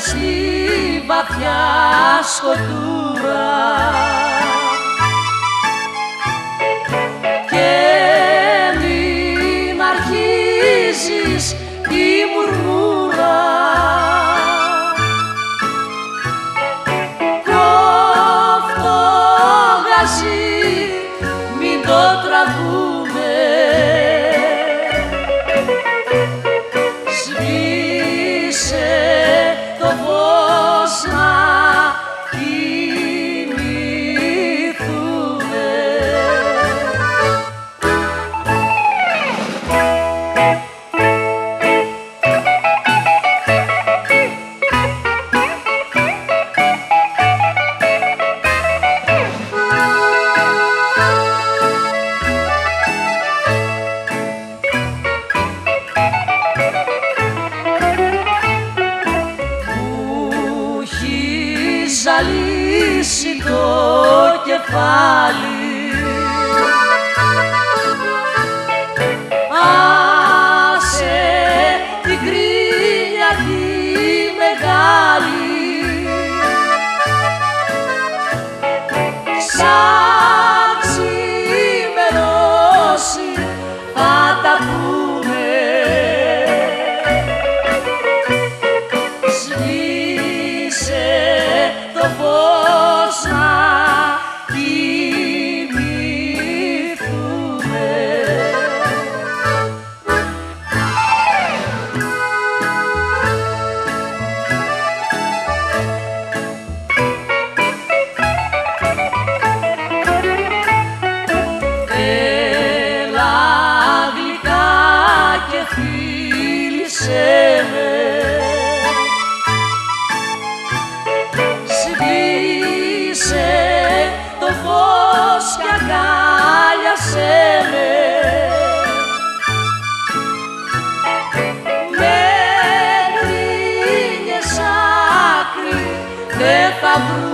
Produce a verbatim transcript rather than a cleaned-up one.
στη βαθιά σκοτούρα και μην αρχίζεις τη μουρμούρα. Κόφτο γαζί μην το τραβούμε, σβήσε το φως να κοιμηθούμε. Ζαλίσει το κεφάλι, άσε την κρίνια τη μεγάλη, σαν ξημερώσει θα τα πούμε. Σβήσε το φως να κοιμηθούμε. Έλα γλυκά και φίλησέ με, σβήσε το φως κι αγκάλιασέ με. Με κρίνιες άκρη δεν θα βρω